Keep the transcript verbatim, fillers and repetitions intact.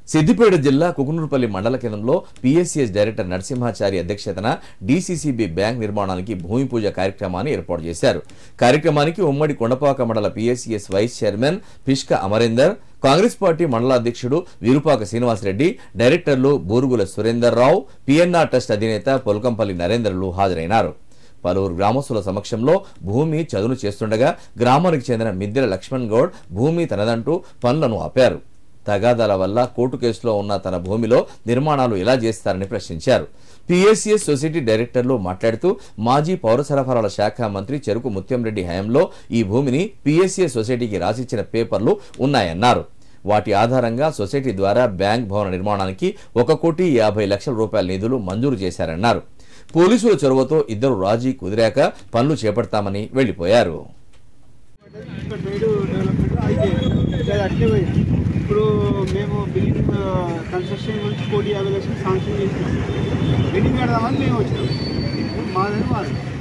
సిద్దిపేట జిల్లా కుకునూరుపల్లి మండల కేంద్రంలో పీఎస్సీఎస్ డైరెక్టర్ నరసింహాచారి అధ్యక్షతన డీసీసీబీ బ్యాంక్ నిర్మాణానికి భూమి పూజ కార్యక్రమాన్ని ఏర్పాటు చేశారు. కార్యక్రమానికి ఉమ్మడి కొండపాక మండల PSCS vice chairman Pishka Amarender, Congress party మండల అధ్యక్షుడు వీరుపాక శ్రీనివాసరెడ్డి, డైరెక్టర్లు బూరుగుల సురేందర్ రావు, పీఎన్ఆర్ ట్రస్ట్ అధినేత పొల్కంపల్లి నరేందర్లు హాజరైనారు. పలువురు గ్రామస్తుల సమక్షంలో భూమి చదును చేస్తుండగా గ్రామానికి చెందిన మిద్దెల లక్ష్మణ్ గౌడ్ భూమి తనదంటూ పనులను ఆపారు. తగాదాల వల్ల కోర్టు కేసులో ఉన్న తన భూమిలో నిర్మాణాలు ఎలా చేస్తారని ప్రశ్నించారు. పీఎస్సీఎస్ సొసైటీ డైరెక్టర్లు మాట్లాడుతూ మాజీ పౌర సరఫరాల శాఖ మంత్రి చెరుకు ముత్యంరెడ్డి హయాంలో ఈ భూమిని పీఎస్సీఎస్ సొసైటీకి రాసిచ్చిన పేపర్లు ఉన్నాయన్నారు. వాటి ఆధారంగా సొసైటీ ద్వారా బ్యాంక్ భవన నిర్మాణానికి ఒక కోటి యాభై లక్షల రూపాయల నిధులు మంజూరు చేశారన్నారు. పోలీసుల చొరవతో ఇద్దరు రాజీ కుదిరాక పనులు చేపడతామని వెళ్లిపోయారు. ఇప్పుడు మేము బిల్డింగ్ కన్స్ట్రక్షన్ గురించి కోటి యాభై లక్షలు శాంక్షన్ చేసినాం. బిల్డింగ్ పెడదామని మేము వచ్చినాం. మాదని మాది